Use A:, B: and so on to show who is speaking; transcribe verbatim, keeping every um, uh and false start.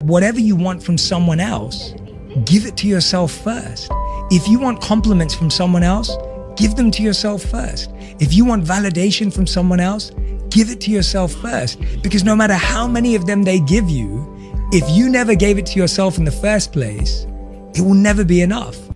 A: whatever you want from someone else, give it to yourself first. If you want compliments from someone else, give them to yourself first. If you want validation from someone else, give it to yourself first. Because no matter how many of them they give you, if you never gave it to yourself in the first place, it will never be enough.